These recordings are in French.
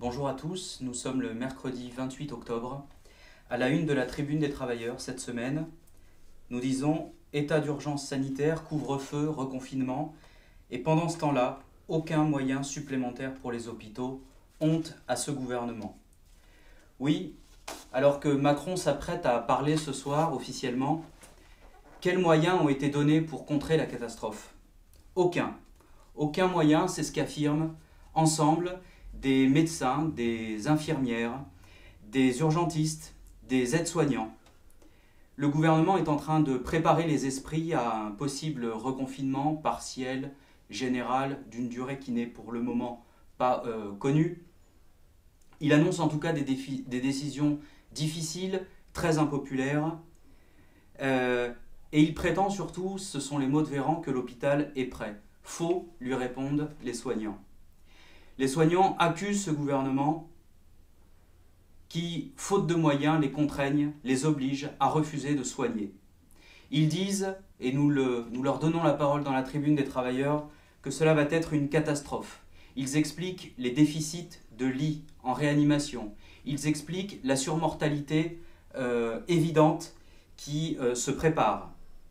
Bonjour à tous, nous sommes le mercredi 28 octobre. À la une de la Tribune des Travailleurs cette semaine, nous disons « État d'urgence sanitaire, couvre-feu, reconfinement » et pendant ce temps-là, aucun moyen supplémentaire pour les hôpitaux. Honte à ce gouvernement. Oui, alors que Macron s'apprête à parler ce soir officiellement, quels moyens ont été donnés pour contrer la catastrophe? Aucun. Aucun moyen, c'est ce qu'affirment ensemble des médecins, des infirmières, des urgentistes, des aides-soignants. Le gouvernement est en train de préparer les esprits à un possible reconfinement partiel, général, d'une durée qui n'est pour le moment pas connue. Il annonce en tout cas des décisions difficiles, très impopulaires, et il prétend surtout, ce sont les mots de Véran, que l'hôpital est prêt. Faux, lui répondent les soignants. Les soignants accusent ce gouvernement qui, faute de moyens, les contraignent, les oblige à refuser de soigner. Ils disent, et nous leur donnons la parole dans la Tribune des Travailleurs, que cela va être une catastrophe. Ils expliquent les déficits de lits en réanimation. Ils expliquent la surmortalité évidente qui se prépare.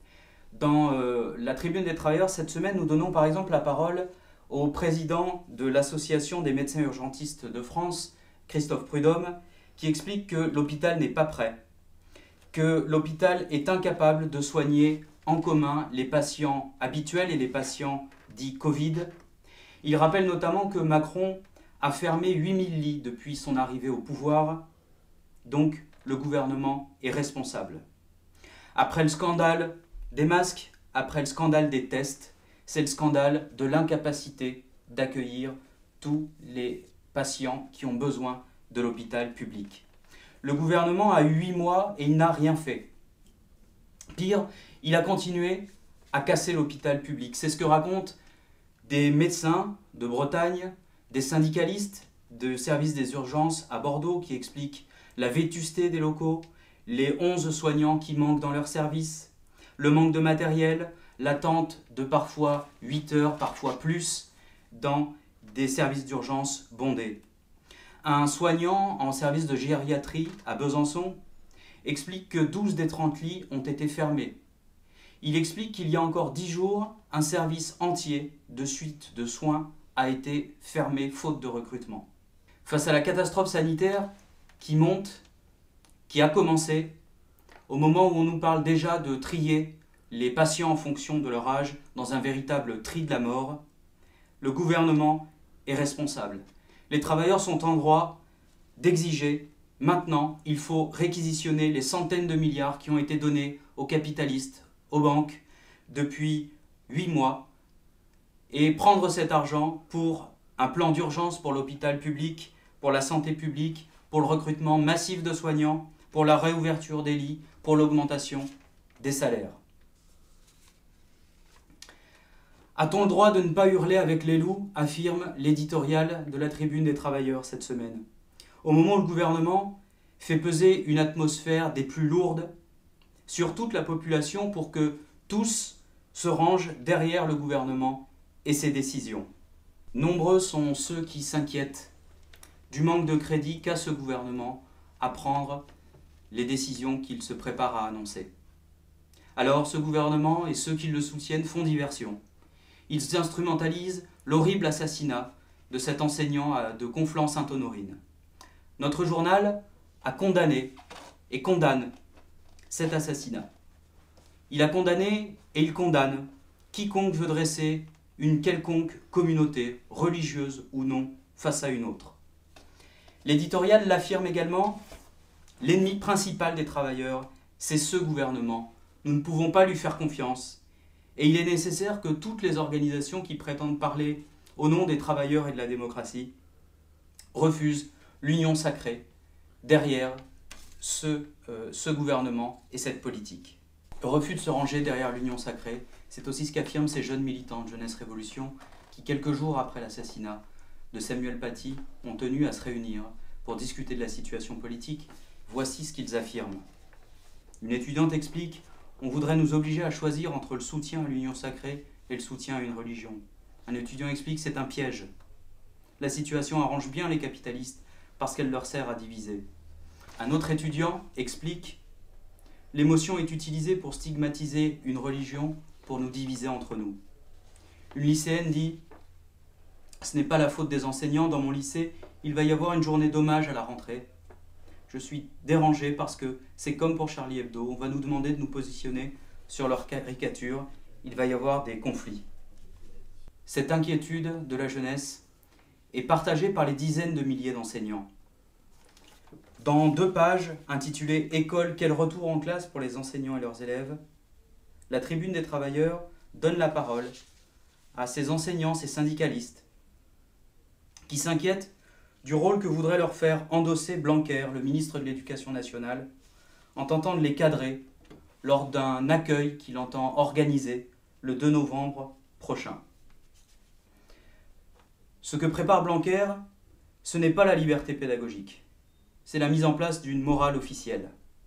Dans la Tribune des Travailleurs, cette semaine, nous donnons par exemple la parole au président de l'Association des médecins urgentistes de France, Christophe Prudhomme, qui explique que l'hôpital n'est pas prêt, que l'hôpital est incapable de soigner en commun les patients habituels et les patients dits Covid. Il rappelle notamment que Macron a fermé 8000 lits depuis son arrivée au pouvoir, donc le gouvernement est responsable. Après le scandale des masques, après le scandale des tests, c'est le scandale de l'incapacité d'accueillir tous les patients qui ont besoin de l'hôpital public. Le gouvernement a eu 8 mois et il n'a rien fait. Pire, il a continué à casser l'hôpital public. C'est ce que racontent des médecins de Bretagne, des syndicalistes de service des urgences à Bordeaux qui expliquent la vétusté des locaux, les 11 soignants qui manquent dans leur service, le manque de matériel, l'attente de parfois 8 heures, parfois plus, dans des services d'urgence bondés. Un soignant en service de gériatrie à Besançon explique que 12 des 30 lits ont été fermés. Il explique qu'il y a encore 10 jours, un service entier de suite de soins a été fermé faute de recrutement. Face à la catastrophe sanitaire qui monte, qui a commencé, au moment où on nous parle déjà de trier les patients en fonction de leur âge dans un véritable tri de la mort, le gouvernement est responsable. Les travailleurs sont en droit d'exiger, maintenant, il faut réquisitionner les centaines de milliards qui ont été donnés aux capitalistes, aux banques, depuis 8 mois, et prendre cet argent pour un plan d'urgence pour l'hôpital public, pour la santé publique, pour le recrutement massif de soignants, pour la réouverture des lits, pour l'augmentation des salaires. A-t-on le droit de ne pas hurler avec les loups, affirme l'éditorial de la Tribune des Travailleurs cette semaine. Au moment où le gouvernement fait peser une atmosphère des plus lourdes sur toute la population pour que tous se rangent derrière le gouvernement et ses décisions. Nombreux sont ceux qui s'inquiètent du manque de crédit qu'a ce gouvernement à prendre les décisions qu'il se prépare à annoncer. Alors ce gouvernement et ceux qui le soutiennent font diversion. Ils instrumentalisent l'horrible assassinat de cet enseignant de Conflans-Sainte-Honorine. Notre journal a condamné et condamne cet assassinat. Il a condamné et il condamne quiconque veut dresser une quelconque communauté, religieuse ou non, face à une autre. L'éditorial l'affirme également, l'ennemi principal des travailleurs, c'est ce gouvernement. Nous ne pouvons pas lui faire confiance. Et il est nécessaire que toutes les organisations qui prétendent parler au nom des travailleurs et de la démocratie refusent l'union sacrée derrière ce gouvernement et cette politique. Le refus de se ranger derrière l'union sacrée, c'est aussi ce qu'affirment ces jeunes militants de Jeunesse Révolution qui, quelques jours après l'assassinat de Samuel Paty, ont tenu à se réunir pour discuter de la situation politique. Voici ce qu'ils affirment. Une étudiante explique: on voudrait nous obliger à choisir entre le soutien à l'union sacrée et le soutien à une religion. Un étudiant explique: c'est un piège. la situation arrange bien les capitalistes parce qu'elle leur sert à diviser. Un autre étudiant explique « L'émotion est utilisée pour stigmatiser une religion, pour nous diviser entre nous. » Une lycéenne dit « Ce n'est pas la faute des enseignants, dans mon lycée, il va y avoir une journée d'hommage à la rentrée. Je suis dérangé parce que c'est comme pour Charlie Hebdo, on va nous demander de nous positionner sur leurs caricatures, il va y avoir des conflits. » Cette inquiétude de la jeunesse est partagée par les dizaines de milliers d'enseignants. Dans 2 pages intitulées « École, quel retour en classe pour les enseignants et leurs élèves ?» la Tribune des travailleurs donne la parole à ces enseignants, ces syndicalistes, qui s'inquiètent du rôle que voudrait leur faire endosser Blanquer, le ministre de l'Éducation nationale, en tentant de les cadrer lors d'un accueil qu'il entend organiser le 2 novembre prochain. Ce que prépare Blanquer, ce n'est pas la liberté pédagogique, c'est la mise en place d'une morale officielle.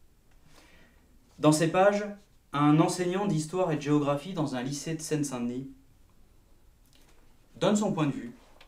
Dans ces pages, un enseignant d'histoire et de géographie dans un lycée de Seine-Saint-Denis donne son point de vue,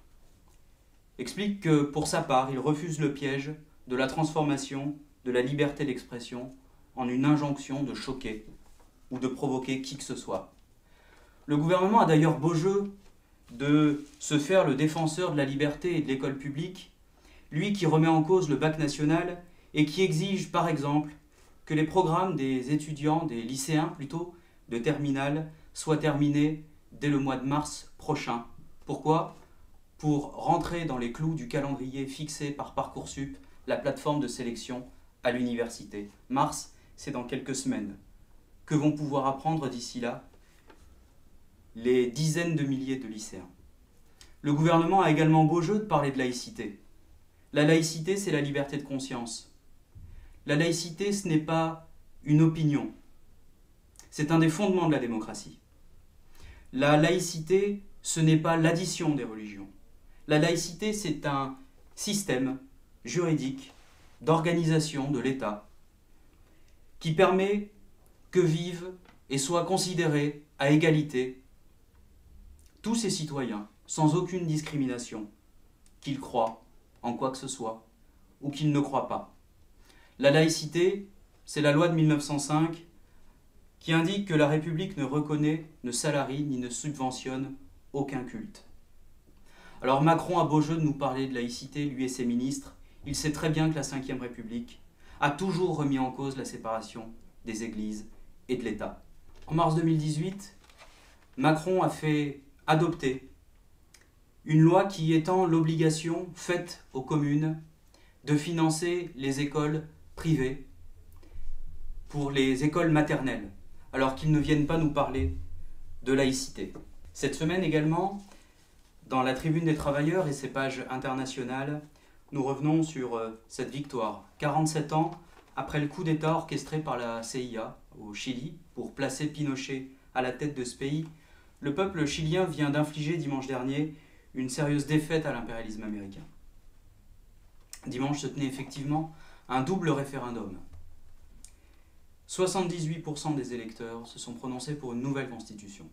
explique que pour sa part, il refuse le piège de la transformation de la liberté d'expression en une injonction de choquer ou de provoquer qui que ce soit. Le gouvernement a d'ailleurs beau jeu de se faire le défenseur de la liberté et de l'école publique, lui qui remet en cause le bac national et qui exige, par exemple, que les programmes des étudiants, des lycéens plutôt, de terminale, soient terminés dès le mois de mars prochain. Pourquoi ? Pour rentrer dans les clous du calendrier fixé par Parcoursup, la plateforme de sélection à l'université. Mars, c'est dans quelques semaines. Que vont pouvoir apprendre d'ici là les dizaines de milliers de lycéens? Le gouvernement a également beau jeu de parler de laïcité. La laïcité, c'est la liberté de conscience. La laïcité, ce n'est pas une opinion. C'est un des fondements de la démocratie. La laïcité, ce n'est pas l'addition des religions. La laïcité, c'est un système juridique d'organisation de l'État qui permet que vivent et soient considérés à égalité tous ces citoyens, sans aucune discrimination, qu'ils croient en quoi que ce soit ou qu'ils ne croient pas. La laïcité, c'est la loi de 1905 qui indique que la République ne reconnaît, ne salarie ni ne subventionne aucun culte. Alors Macron a beau jeu de nous parler de laïcité, lui et ses ministres. Il sait très bien que la Ve République a toujours remis en cause la séparation des églises et de l'État. En mars 2018, Macron a fait adopter une loi qui étend l'obligation faite aux communes de financer les écoles privées pour les écoles maternelles, alors qu'ils ne viennent pas nous parler de laïcité. Cette semaine également, dans la Tribune des travailleurs et ses pages internationales, nous revenons sur cette victoire. 47 ans après le coup d'État orchestré par la CIA au Chili pour placer Pinochet à la tête de ce pays, le peuple chilien vient d'infliger dimanche dernier une sérieuse défaite à l'impérialisme américain. Dimanche se tenait effectivement un double référendum. 78% des électeurs se sont prononcés pour une nouvelle constitution.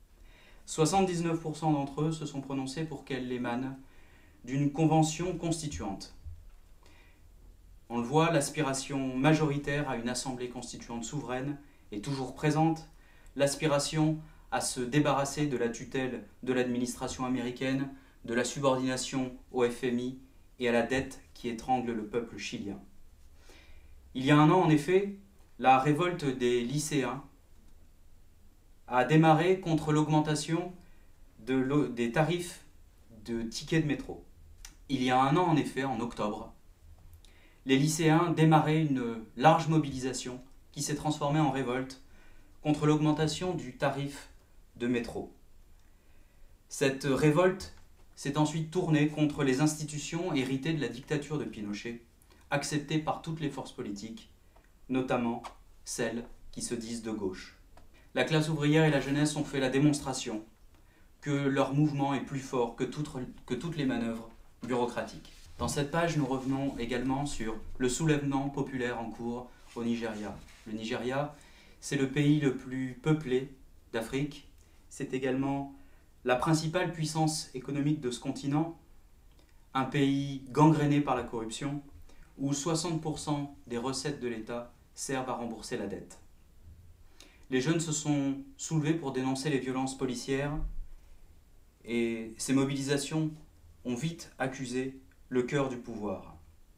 79% d'entre eux se sont prononcés pour qu'elle émane d'une convention constituante. On le voit, l'aspiration majoritaire à une assemblée constituante souveraine est toujours présente, l'aspiration à se débarrasser de la tutelle de l'administration américaine, de la subordination au FMI et à la dette qui étrangle le peuple chilien. Il y a un an, en effet, la révolte des lycéens a démarré contre l'augmentation des tarifs de tickets de métro. Il y a un an, en effet, en octobre, les lycéens démarraient une large mobilisation qui s'est transformée en révolte contre l'augmentation du tarif de métro. Cette révolte s'est ensuite tournée contre les institutions héritées de la dictature de Pinochet, acceptées par toutes les forces politiques, notamment celles qui se disent de gauche. La classe ouvrière et la jeunesse ont fait la démonstration que leur mouvement est plus fort que toutes les manœuvres bureaucratiques. Dans cette page, nous revenons également sur le soulèvement populaire en cours au Nigeria. Le Nigeria, c'est le pays le plus peuplé d'Afrique. C'est également la principale puissance économique de ce continent. un pays gangréné par la corruption, où 60% des recettes de l'État servent à rembourser la dette. Les jeunes se sont soulevés pour dénoncer les violences policières et ces mobilisations ont vite accusé le cœur du pouvoir.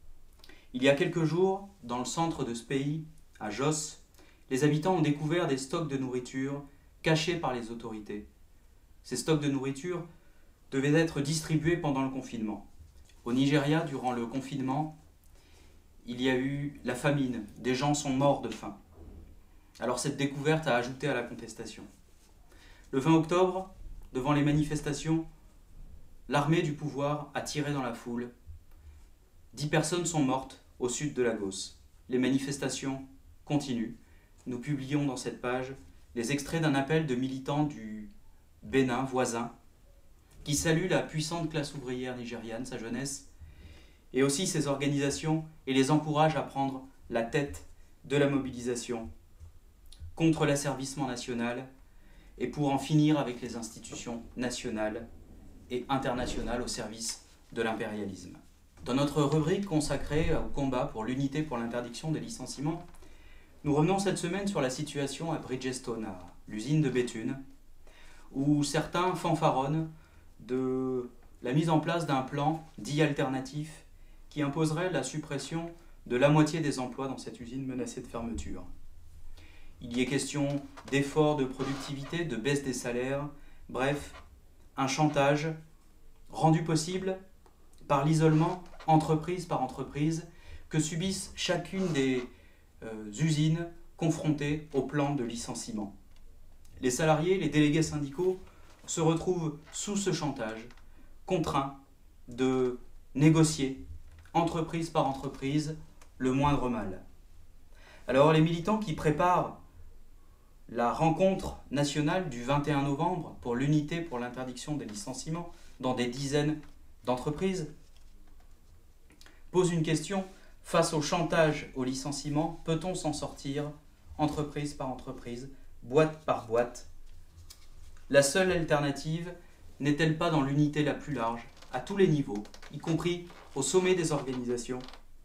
Il y a quelques jours, dans le centre de ce pays, à Jos, les habitants ont découvert des stocks de nourriture cachés par les autorités. Ces stocks de nourriture devaient être distribués pendant le confinement. Au Nigeria, durant le confinement, il y a eu la famine. Des gens sont morts de faim. Alors cette découverte a ajouté à la contestation. Le 20 octobre, devant les manifestations, l'armée du pouvoir a tiré dans la foule. 10 personnes sont mortes au sud de Lagos. Les manifestations continuent. Nous publions dans cette page les extraits d'un appel de militants du Bénin voisin qui saluent la puissante classe ouvrière nigériane, sa jeunesse, et aussi ses organisations, et les encouragent à prendre la tête de la mobilisation contre l'asservissement national et pour en finir avec les institutions nationales et internationales au service de l'impérialisme. Dans notre rubrique consacrée au combat pour l'unité pour l'interdiction des licenciements, nous revenons cette semaine sur la situation à Bridgestone, à l'usine de Béthune, où certains fanfaronnent de la mise en place d'un plan dit alternatif qui imposerait la suppression de la moitié des emplois dans cette usine menacée de fermeture. Il y est question d'efforts de productivité, de baisse des salaires, bref, un chantage rendu possible par l'isolement entreprise par entreprise que subissent chacune des usines confrontées au plan de licenciement. Les salariés, les délégués syndicaux se retrouvent sous ce chantage, contraints de négocier, entreprise par entreprise, le moindre mal. Alors les militants qui préparent la rencontre nationale du 21 novembre pour l'unité pour l'interdiction des licenciements dans des dizaines d'entreprises posent une question: face au chantage au licenciement, peut-on s'en sortir, entreprise par entreprise, boîte par boîte? La seule alternative n'est-elle pas dans l'unité la plus large, à tous les niveaux, y compris au sommet des organisations,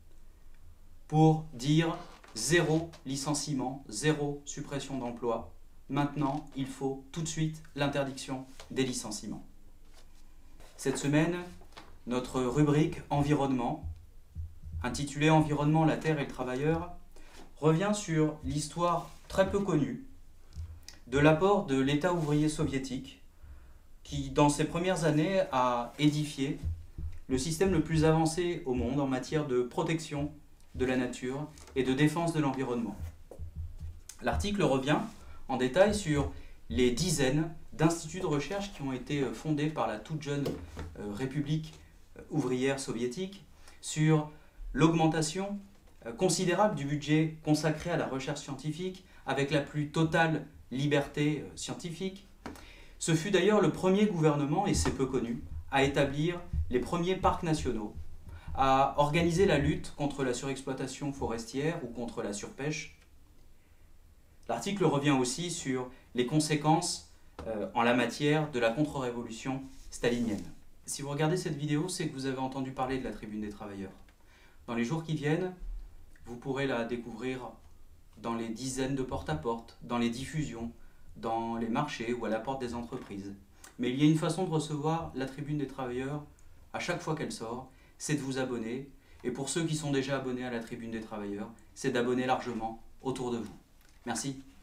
pour dire zéro licenciement, zéro suppression d'emplois? Maintenant, il faut tout de suite l'interdiction des licenciements. Cette semaine, notre rubrique Environnement, intitulée Environnement, la Terre et le Travailleur, revient sur l'histoire très peu connue de l'apport de l'État ouvrier soviétique qui, dans ses premières années, a édifié le système le plus avancé au monde en matière de protection de la nature et de défense de l'environnement. L'article revient en détail sur les dizaines d'instituts de recherche qui ont été fondés par la toute jeune République ouvrière soviétique, sur l'augmentation considérable du budget consacré à la recherche scientifique avec la plus totale liberté scientifique. Ce fut d'ailleurs le premier gouvernement, et c'est peu connu, à établir les premiers parcs nationaux, à organiser la lutte contre la surexploitation forestière ou contre la surpêche. L'article revient aussi sur les conséquences en la matière de la contre-révolution stalinienne. Si vous regardez cette vidéo, c'est que vous avez entendu parler de la Tribune des Travailleurs. Dans les jours qui viennent, vous pourrez la découvrir dans les dizaines de porte-à-porte, dans les diffusions, dans les marchés ou à la porte des entreprises. Mais il y a une façon de recevoir la Tribune des Travailleurs à chaque fois qu'elle sort, c'est de vous abonner. Et pour ceux qui sont déjà abonnés à la Tribune des Travailleurs, c'est d'abonner largement autour de vous. Merci.